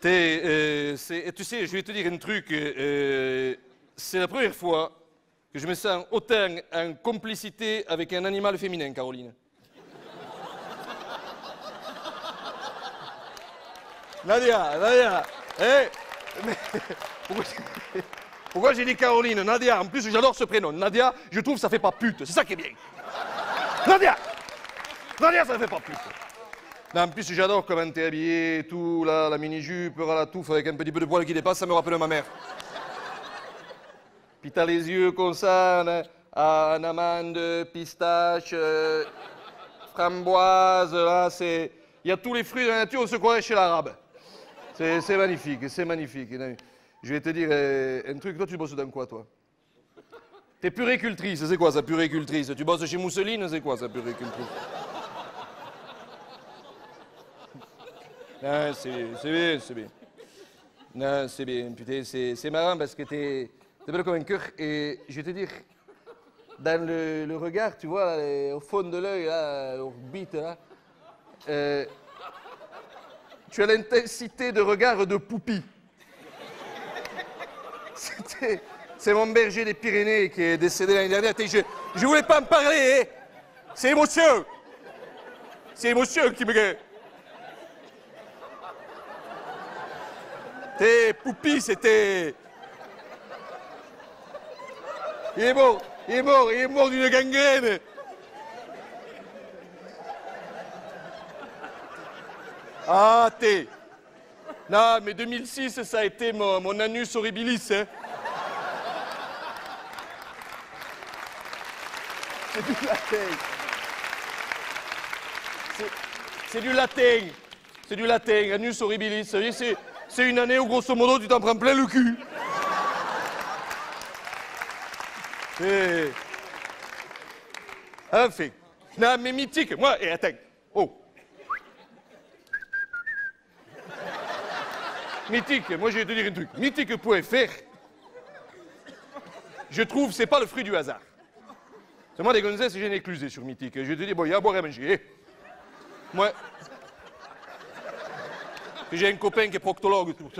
Tu sais, je vais te dire un truc. C'est la première fois que je me sens autant en complicité avec un animal féminin, Caroline. Nadia, mais pourquoi j'ai dit Caroline? Nadia, en plus j'adore ce prénom. Nadia, je trouve que ça fait pas pute, c'est ça qui est bien. Nadia, ça fait pas pute. Non, en plus j'adore comment t'es habillée, tout, là, la mini-jupe, la touffe avec un petit peu de poil qui dépasse, ça me rappelle ma mère. Puis t'as les yeux comme ça, en amande, pistache, framboise, là, c'est... Il y a tous les fruits de la nature, on se croirait chez l'arabe. C'est magnifique, c'est magnifique. Je vais te dire un truc, toi tu bosses dans quoi, toi? T'es puricultrice, c'est quoi ça, puricultrice? Tu bosses chez Mousseline, c'est quoi ça, puricultrice? Non, c'est bien. Non, c'est bien, putain, c'est marrant parce que t'es belle comme un cœur. Et je vais te dire, dans le regard, tu vois, là, au fond de l'œil, là, l'orbite, là, tu as l'intensité de regard de Poupie. C'est mon berger des Pyrénées qui est décédé l'année dernière. Je voulais pas en parler, hein. C'est l'émotion. C'est l'émotion qui me... Poupie, c'était... Il est mort d'une gangrène. Ah, Non, mais 2006, ça a été mon anus horribilis, hein. C'est du latin. C'est du latin. C'est du latin, anus horribilis. Ça veut dire, c'est une année où, grosso modo, tu t'en prends plein le cul. Enfin. Non, mais mythique, moi, et attends. Oh. Mythique, moi je vais te dire un truc. Mythique.fr, je trouve, c'est pas le fruit du hasard. C'est moi des gonzesses, j'ai une éclusée sur Mythique. Je vais te dire, bon, il y a à boire et à manger. Moi, j'ai un copain qui est proctologue, tout ça.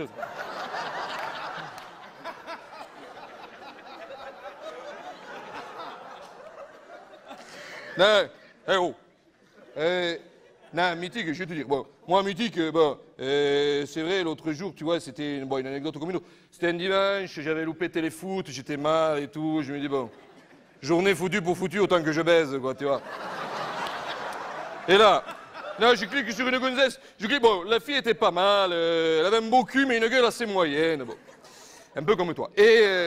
Non, oh. Non, Mythique, je vais te dire, bon, moi, Mythique, bon, c'est vrai, l'autre jour, tu vois, c'était une anecdote comme une autre. C'était un dimanche, j'avais loupé téléfoot, j'étais mal et tout, je me dis, bon, journée foutue pour foutu, autant que je baise, quoi, tu vois. Et là, je clique sur une gonzesse, bon, la fille était pas mal, elle avait un beau cul, mais une gueule assez moyenne, bon, un peu comme toi. Et...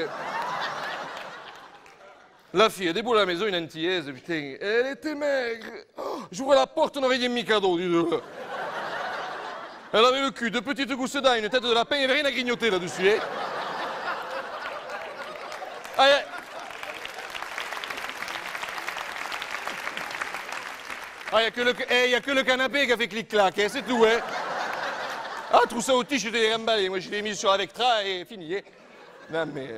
la fille, elle déboule à la maison, une antillaise, putain, elle était maigre. Oh, j'ouvrais la porte, on aurait dit un Mikado, dis-le. Elle avait le cul, de petites gousses dents, une tête de lapin, il n'y avait rien à grignoter là-dessus, hein. Ah, il n'y a que le canapé qui a fait clic-clac, hein, c'est tout, hein. Ah, tout ça au tige, je l'ai remballé, moi je l'ai mis sur la Vectra et fini, hein. Non, mais...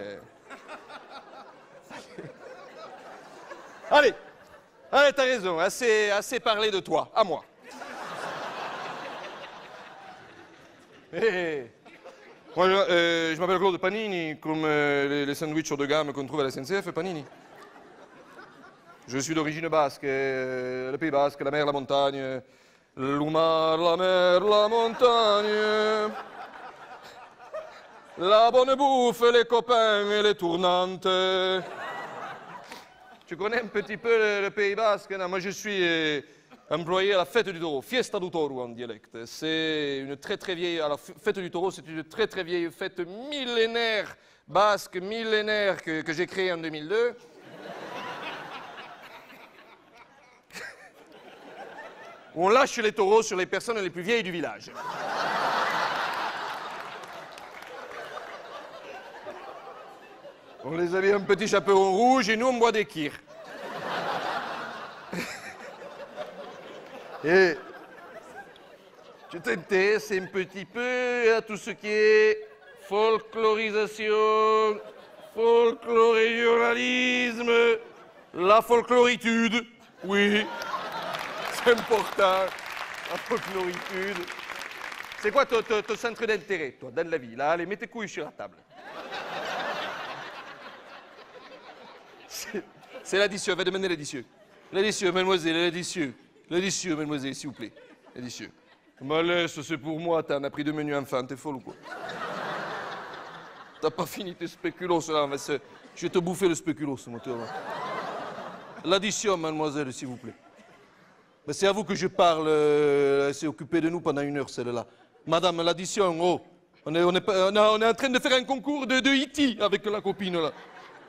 Allez, t'as raison, assez parlé de toi, à moi. Moi, je m'appelle Claude Panini, comme les sandwichs haut de gamme qu'on trouve à la SNCF, Panini. Je suis d'origine basque, le Pays basque, la mer, la montagne, l'oumar, la mer, la montagne, la bonne bouffe, les copains et les tournantes. Tu connais un petit peu le Pays basque? Non, moi, je suis employé à la fête du taureau, Fiesta du Toro en dialecte. C'est une très vieille... Alors, fête du taureau, c'est une très vieille fête millénaire, basque millénaire que j'ai créée en 2002. Où on lâche les taureaux sur les personnes les plus vieilles du village. On les avait un petit chaperon rouge et nous on boit des kirs. Et tu t'intéresses un petit peu à tout ce qui est folklorisation, folklorégionalisme, la folkloritude, oui, c'est important, la folkloritude. C'est quoi ton centre d'intérêt, toi, dans la vie? Là, allez, mets tes couilles sur la table. C'est l'addition, va demander l'addition. L'addition, mademoiselle, l'addition. L'addition, mademoiselle, s'il vous plaît. L'addition. Mais laisse, c'est pour moi, t'en as pris 2 menus enfants, t'es folle ou quoi? T'as pas fini tes spéculoos, là, je vais te bouffer le spéculoos, moi, tu vois. L'addition, mademoiselle, s'il vous plaît. Ben, c'est à vous que je parle, elle s'est occupée de nous pendant 1 heure, celle-là. Madame, l'addition, oh, on est en train de faire un concours de E.T. avec la copine, là.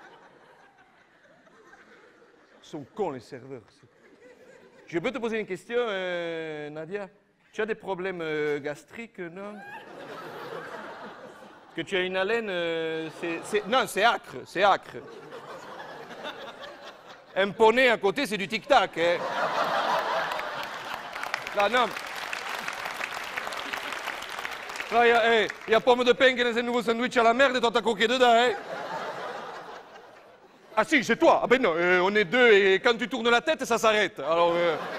Ils sont cons, les serveurs. Je peux te poser une question, Nadia? Tu as des problèmes gastriques, non? Que tu as une haleine, non, c'est acre, c'est acre. Un poney à côté, c'est du tic-tac, hein. Là, non. Là, il y a pomme de pain qui est dans un nouveau sandwich à la merde et toi t'as coqué dedans, hein. Ah si, c'est toi. Ah ben non, on est 2 et quand tu tournes la tête, ça s'arrête. Alors,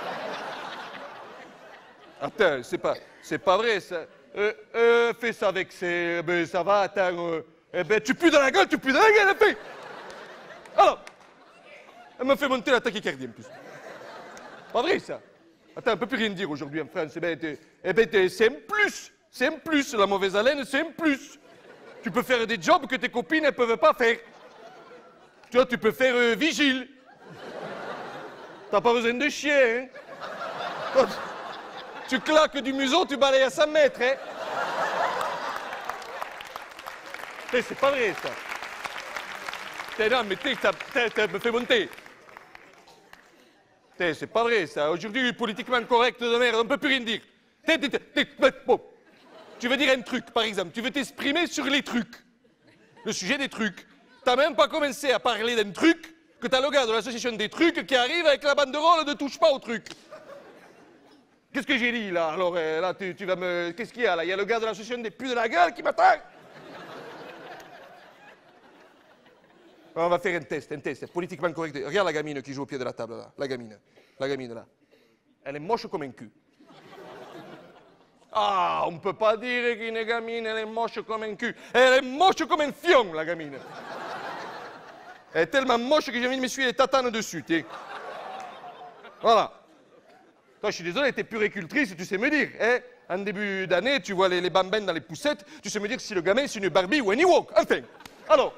attends, c'est pas vrai, ça. Fais ça avec ses... Ben, ça va, attends... ben, tu pues dans la gueule, fais. Alors, elle me fait monter la tachycardie, en plus. Pas vrai, ça. Attends, on peut plus rien dire aujourd'hui en France. C'est un plus. C'est un plus, la mauvaise haleine, c'est un plus. Tu peux faire des jobs que tes copines ne peuvent pas faire. Tu vois, tu peux faire vigile. T'as pas besoin de chien, hein. Tu claques du museau, tu balayes à 100 mètres, hein. C'est pas vrai, ça. Non, mais t'as me fait monter. C'est pas vrai, ça. Aujourd'hui, politiquement correct de merde, on ne peut plus rien dire. Bon. Tu veux dire un truc, par exemple. Tu veux t'exprimer sur les trucs. Le sujet des trucs. T'as même pas commencé à parler d'un truc que t'as le gars de l'association des trucs qui arrive avec la banderole de touche pas au truc. Qu'est-ce que j'ai dit, là? Alors, là, tu vas me... Qu'est-ce qu'il y a, là? Il y a le gars de l'association des putes de la gueule qui m'attend. On va faire un test, politiquement correct. Regarde la gamine qui joue au pied de la table, là. La gamine, là. Elle est moche comme un cul. Ah, on peut pas dire qu'une gamine, elle est moche comme un cul. Elle est moche comme un fion, la gamine. Elle est tellement moche que j'ai envie de m'essuyer les tatanes dessus, t'es. Voilà. Toi, je suis désolé, t'es puricultrice, tu sais me dire, hein. En début d'année, tu vois les bambins dans les poussettes, tu sais me dire si le gamin, c'est une Barbie ou un Ewok. Enfin, alors...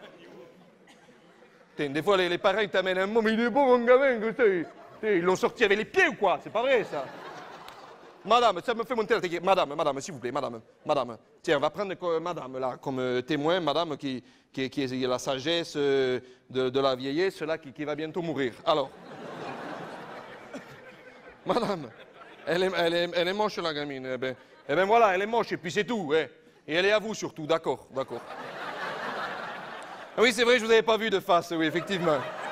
Des fois, les parents, ils t'amènent un mot, mais il est beau, mon gamin, ils l'ont sorti avec les pieds ou quoi? C'est pas vrai, ça. Madame, ça me fait monter la tête. Madame, s'il vous plaît, madame. Tiens, on va prendre madame, là, comme témoin, madame, qui est la sagesse de la vieillesse, là, qui va bientôt mourir. Alors, madame, elle est moche, la gamine. Eh ben voilà, elle est moche, et puis c'est tout, hein. Et elle est à vous, surtout, d'accord. Oui, c'est vrai, je vous avais pas vu de face, oui, effectivement.